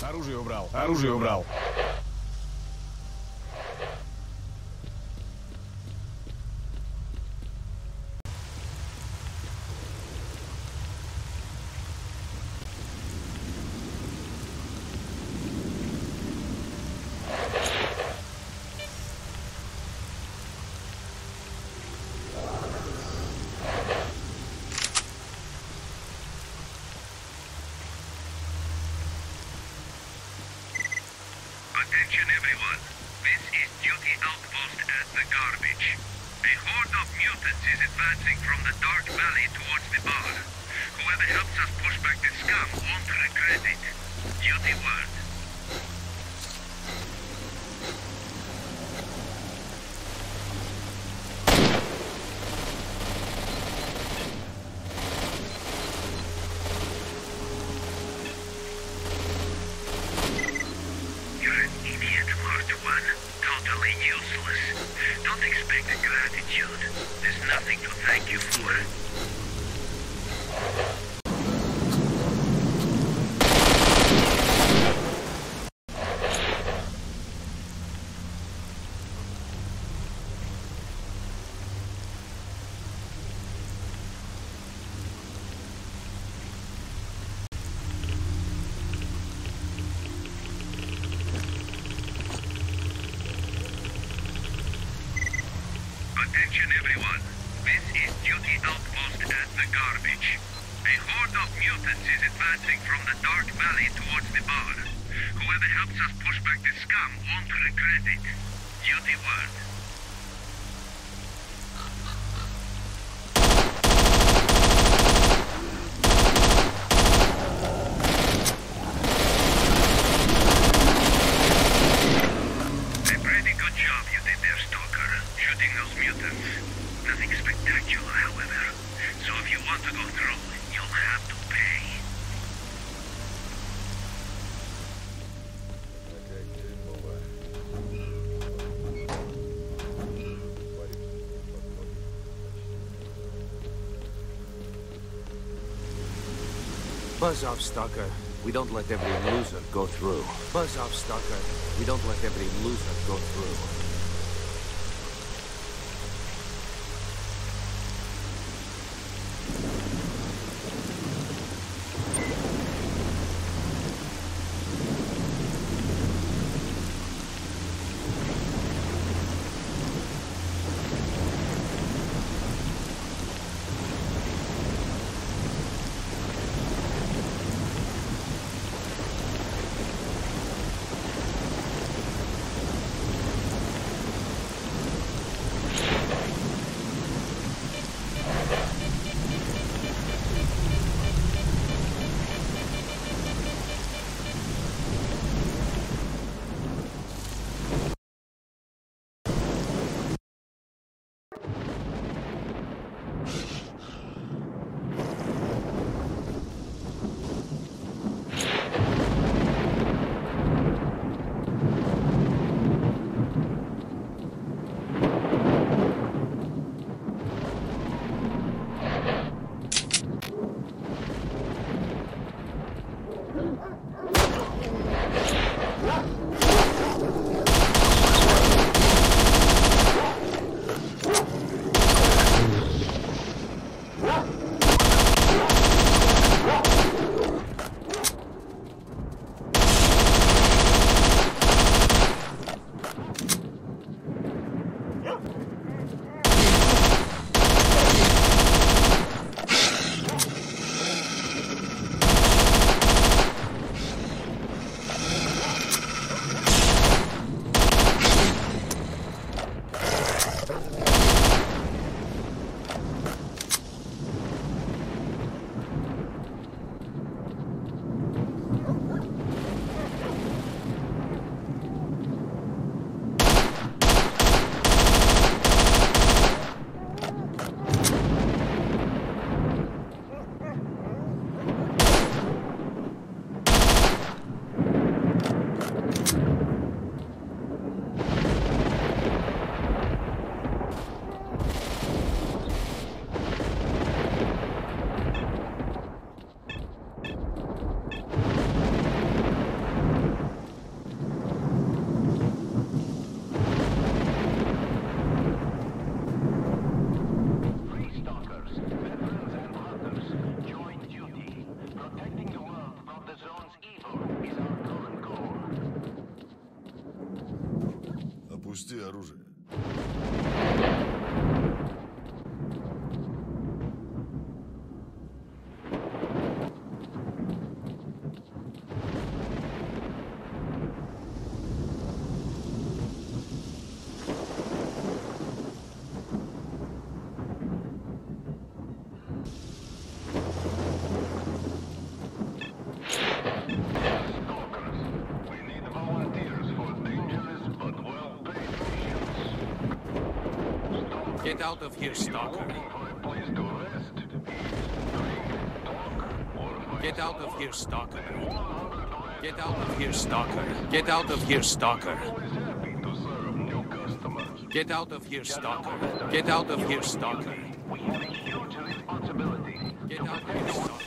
Оружие убрал. Оружие убрал. Attention everyone, this is duty outpost at the garbage. A horde of mutants is advancing from the dark valley towards the bar. Whoever helps us push back the scum won't regret it. Duty word. Don't expect gratitude. There's nothing to thank you for. Attention everyone, this is duty outpost at the garbage. A horde of mutants is advancing from the dark valley towards the bar. Whoever helps us push back the scum won't regret it. Duty word. A pretty good job you did there, Stalker. Shooting those mutants. Nothing spectacular, however. So if you want to go through, you'll have to pay. Buzz off, Stalker. We don't let every loser go through. Buzz off, Stalker. We don't let every loser go through. Опусти оружие. Get out of here, Stalker. Get out of here, Stalker. Get out of here, Stalker. Get out of here, Stalker. Get out of here, Stalker. Get out of here, Stalker. We have a huge responsibility. Get out of here, Stalker.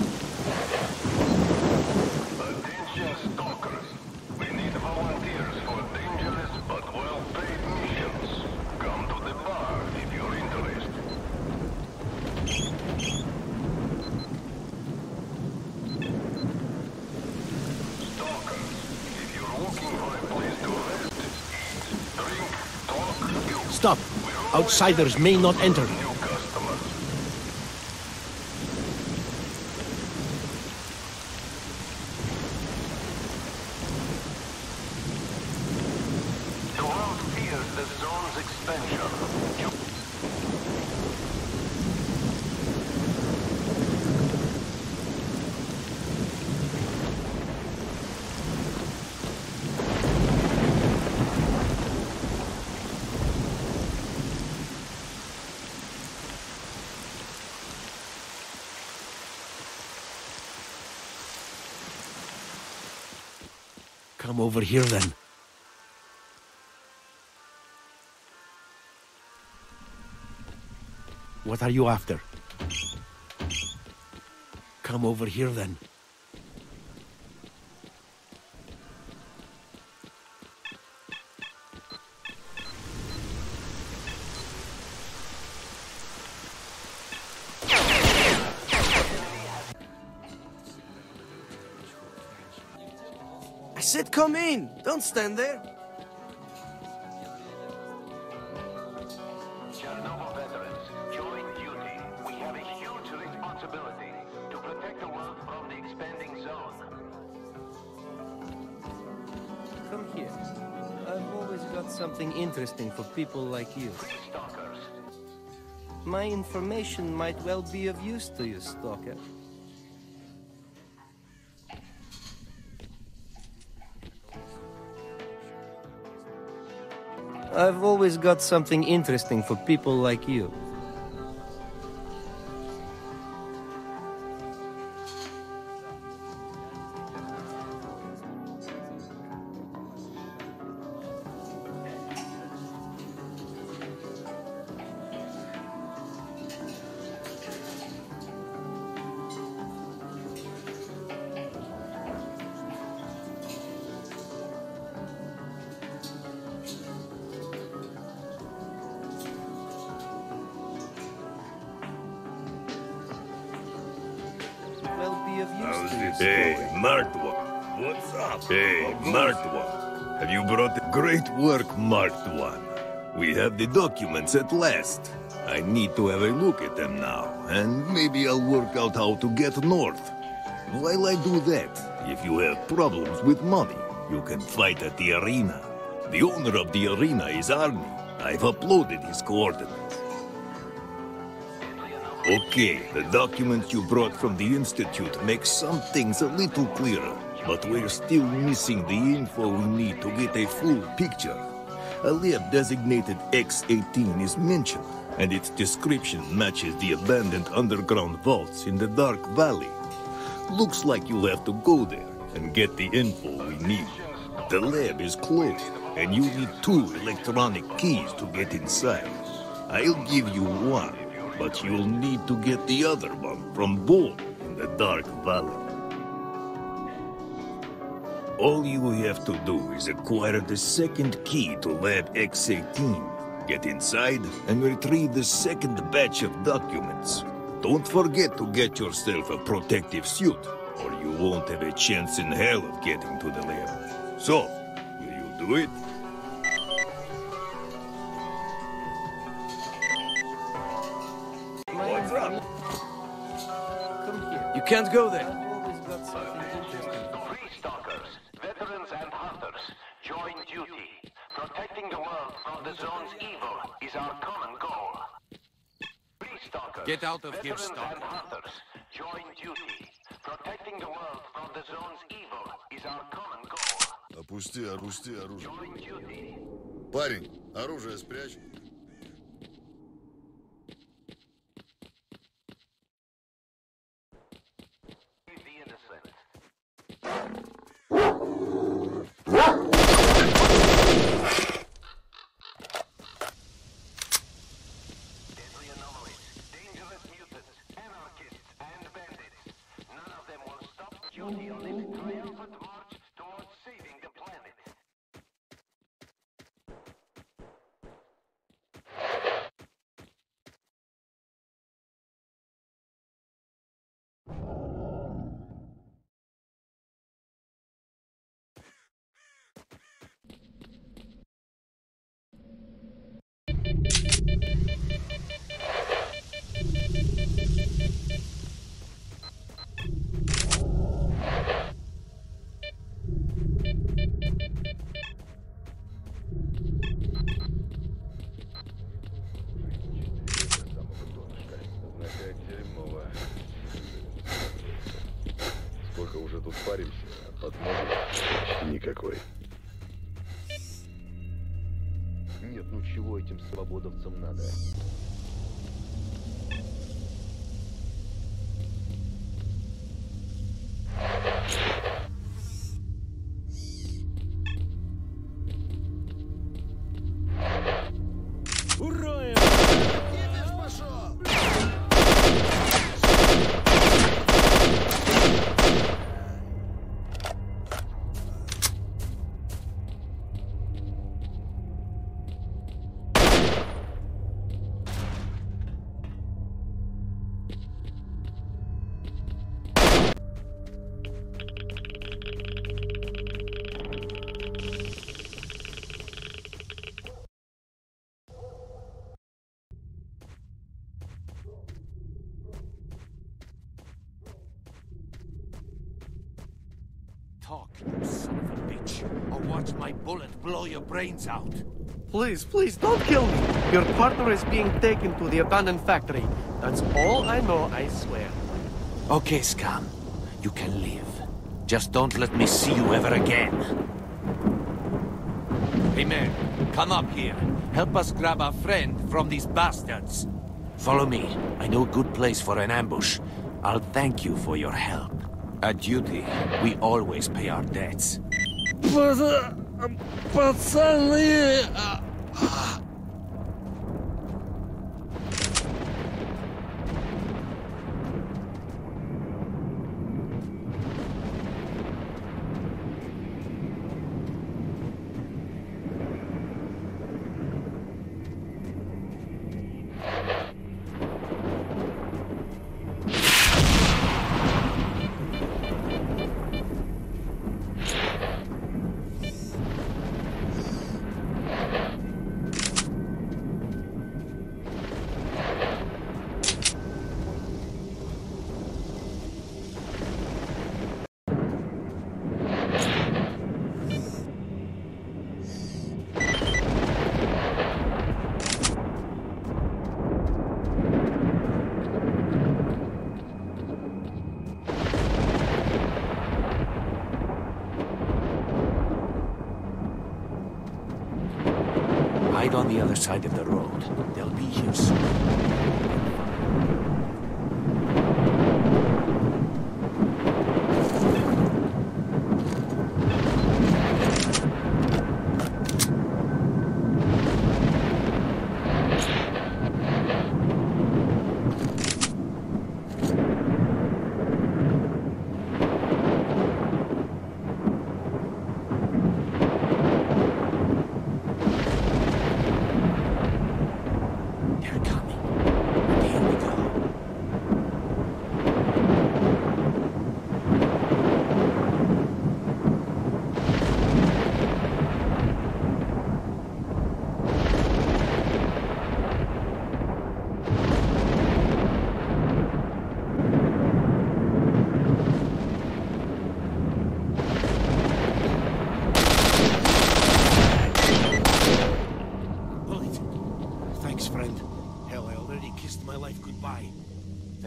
Attention, stalkers. We need volunteers for dangerous but well-paid missions. Come to the bar if you're interested. Stalkers, if you're looking for a place to rest, eat, drink, talk, Stop! Outsiders may not enter. new customers. The world fears the zone's expansion. Come over here then. What are you after? Come over here then. I said come in! Don't stand there! Chernobyl veterans, join duty. We have a huge responsibility to protect the world from the expanding zone. Come here. I've always got something interesting for people like you. Stalkers. My information might well be of use to you, Stalker. I've always got something interesting for people like you. Well be of use to you, Hey, Stalker. marked one. What's up? Hey, marked one. Have you brought the great work, marked one? We have the documents at last. I need to have a look at them now, and maybe I'll work out how to get north. While I do that, if you have problems with money, you can fight at the arena. The owner of the arena is Arnie. I've uploaded his coordinates. Okay, the documents you brought from the Institute make some things a little clearer, but we're still missing the info we need to get a full picture. A lab designated X-18 is mentioned, and its description matches the abandoned underground vaults in the Dark Valley. Looks like you'll have to go there and get the info we need. The lab is closed, and you need 2 electronic keys to get inside. I'll give you one, but you'll need to get the other one from Bull in the Dark Valley. All you have to do is acquire the second key to Lab X-18, get inside, and retrieve the second batch of documents. Don't forget to get yourself a protective suit, or you won't have a chance in hell of getting to the lab. So, will you do it? can't go there. I've always got something interesting. Free stalkers, veterans and hunters, join duty. Protecting the world from the zone's evil is our common goal. Free stalkers, Get out of here, veterans Stalker. and hunters, join duty. Protecting the world from the zone's evil is our common goal. Опусти оружие. Join duty. Парень, оружие спрячь. Save the innocent. Deadly anomalies, dangerous mutants, anarchists, and bandits. None of them will stop duty on its triumphant march towards saving the planet. Сколько уже тут паримся, а подмоги почти никакой. Нет, ну чего этим свободовцам надо? Talk, you son of a bitch, or watch my bullet blow your brains out. Please, don't kill me. Your partner is being taken to the abandoned factory. That's all I know, I swear. Okay, scum. You can leave. Just don't let me see you ever again. Hey, man, come up here. Help us grab our friend from these bastards. Follow me. I know a good place for an ambush. I'll thank you for your help. At duty, we always pay our debts. Пацаны! Hide on the other side of the road. They'll be here soon. They're coming.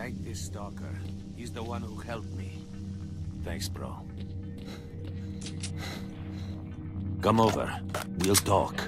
Thank this stalker. He's the one who helped me. Thanks, bro. Come over. We'll talk.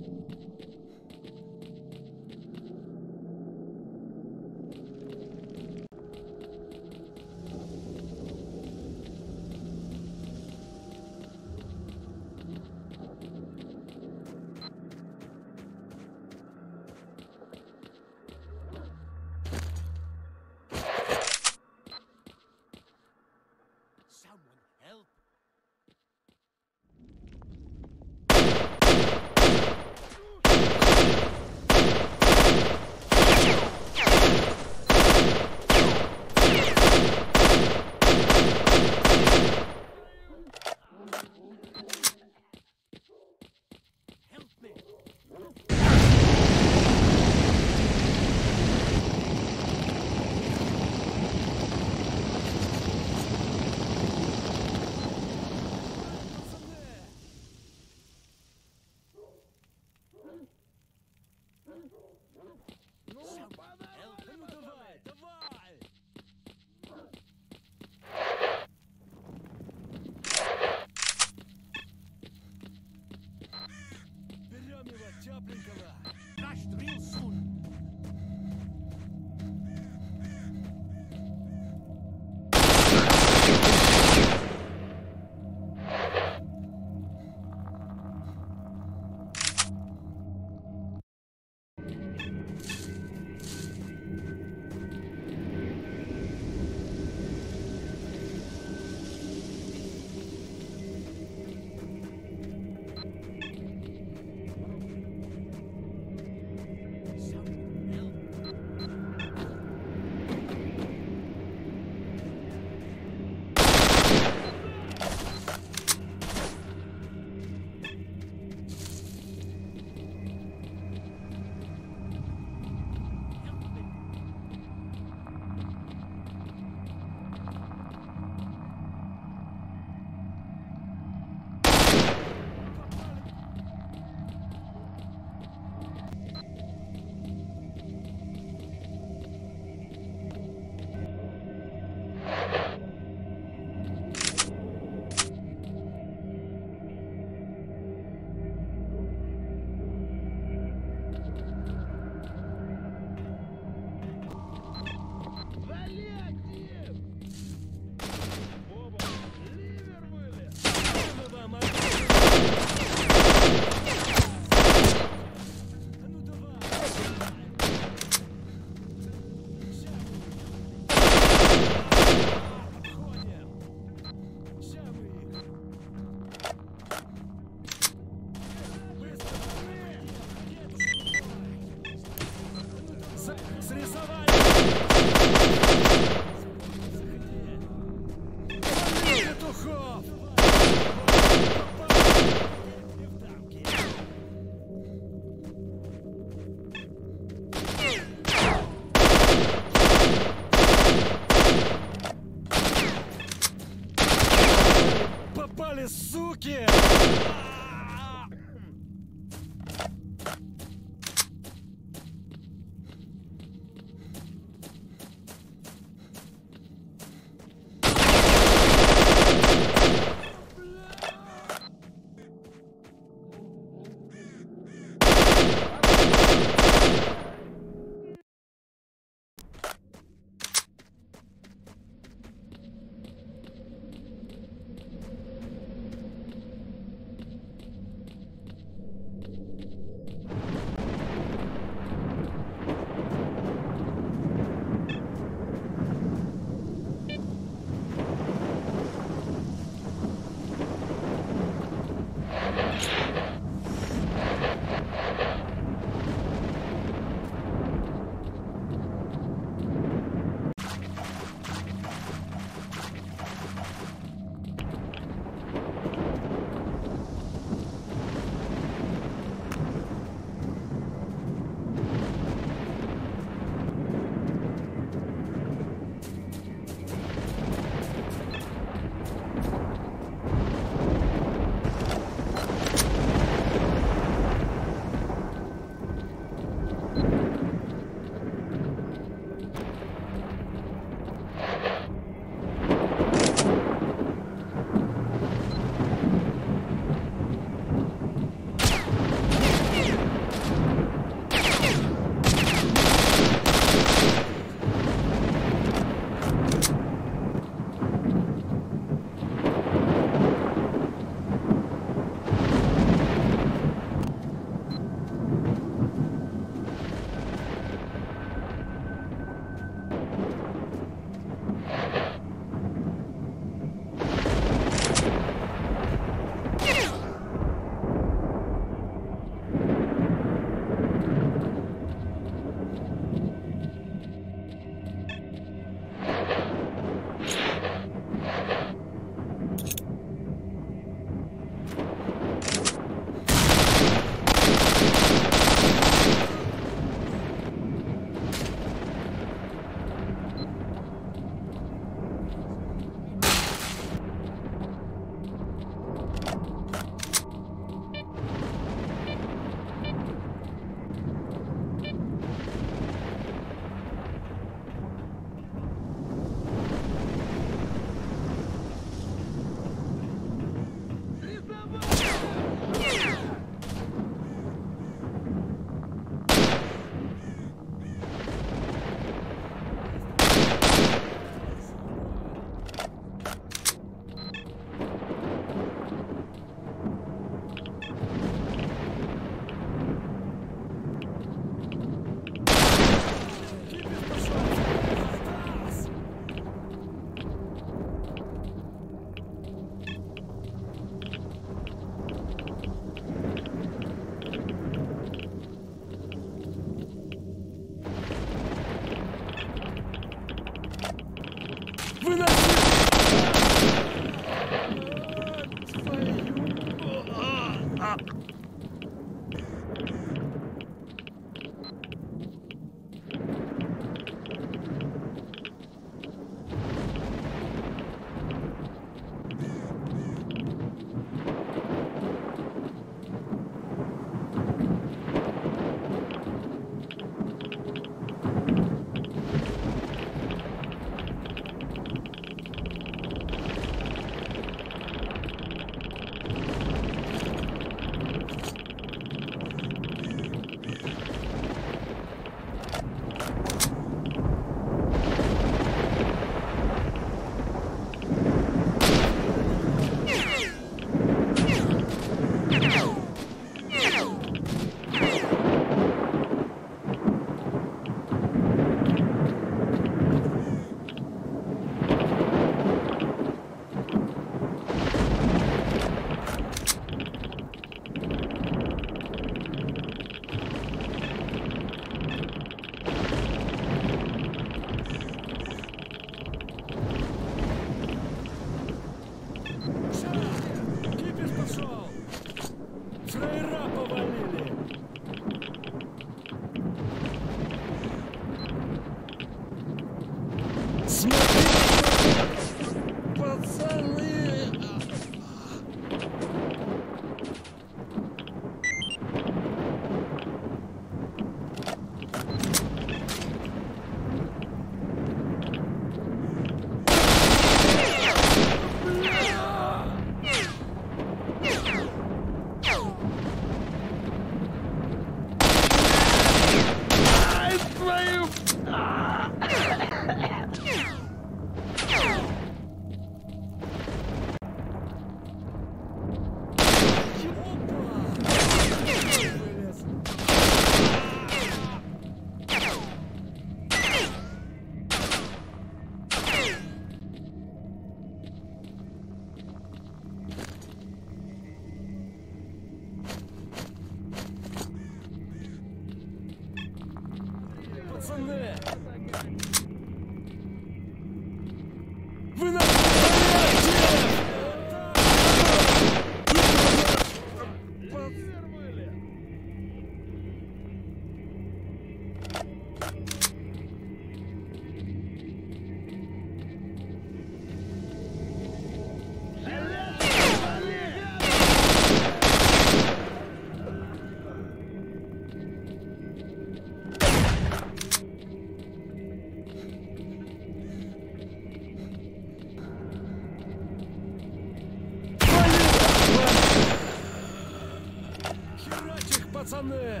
пацаны!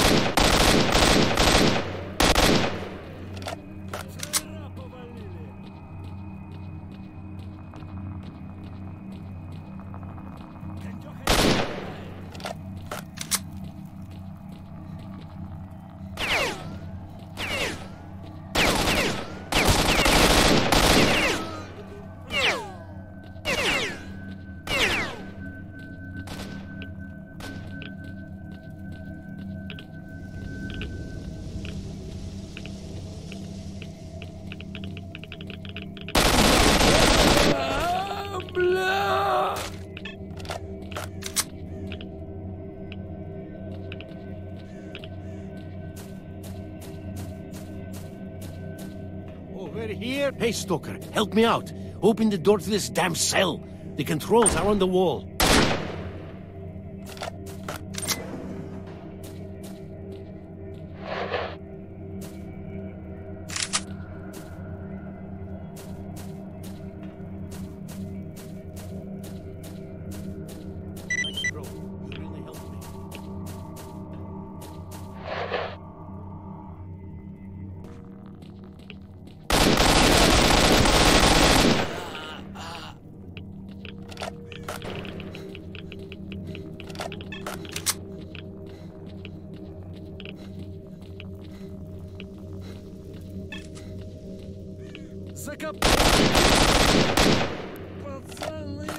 Фраера повалили! Here? Hey, Stalker, help me out. Open the door to this damn cell. The controls are on the wall. Thanks, bro. You really helped me. Пацаны!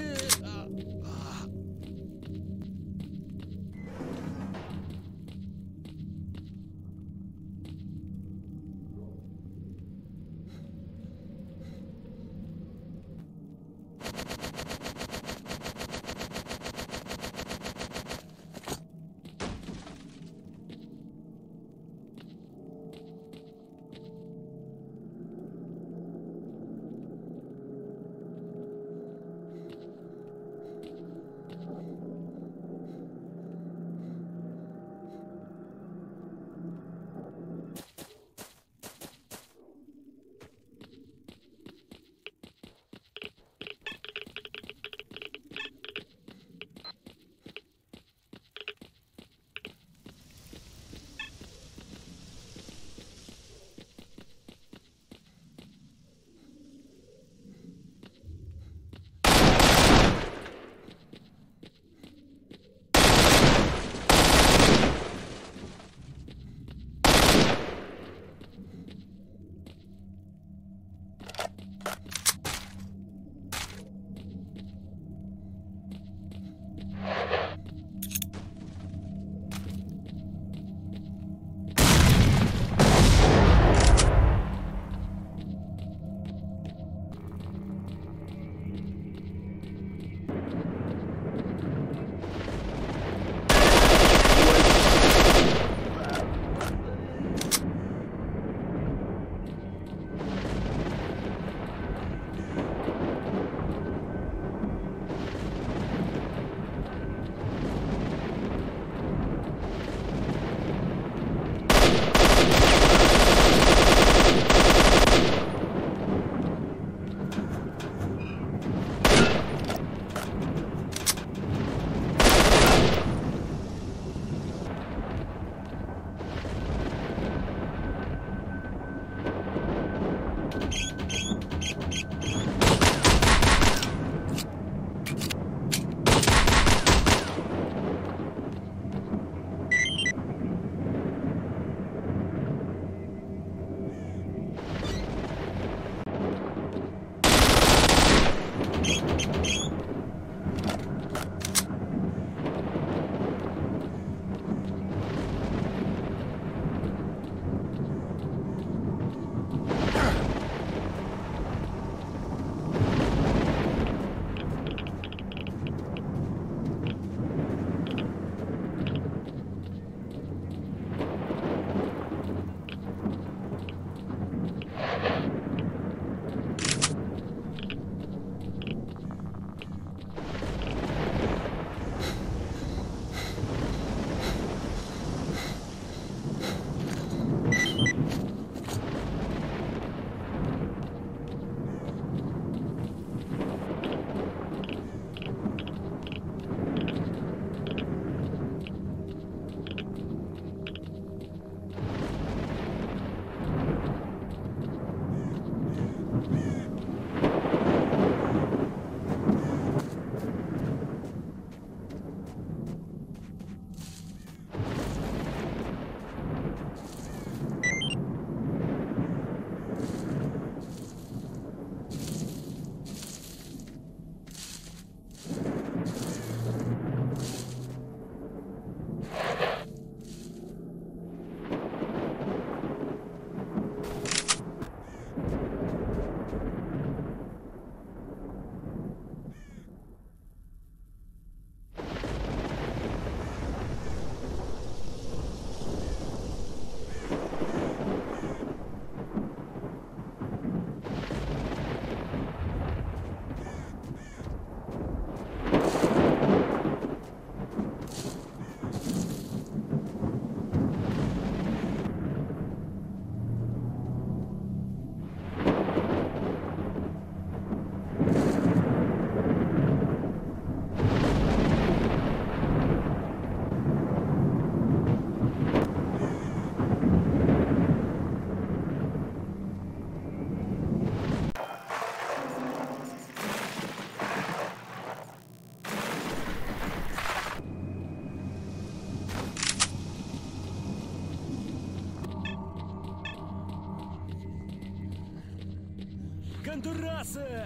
Гондурасы!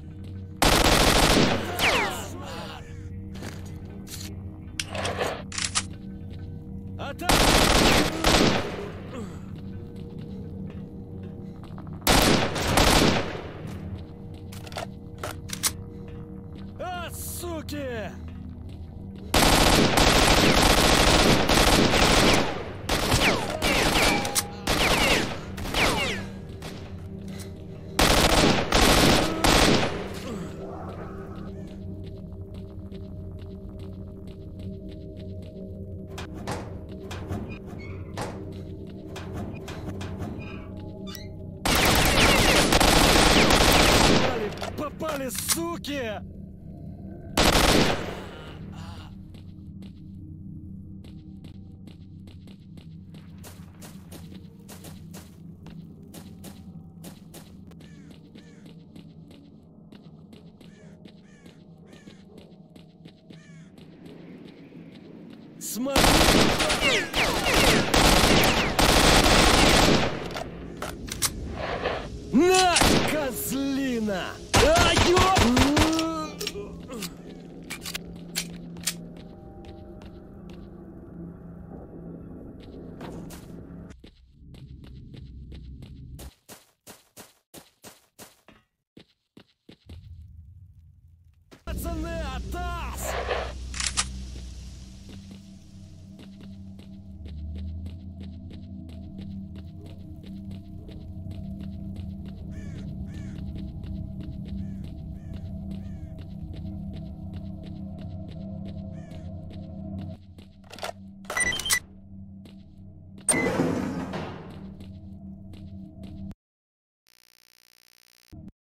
Атака! А, суки! Попали, суки! Смотри! На, козлина! Пацаны, атас!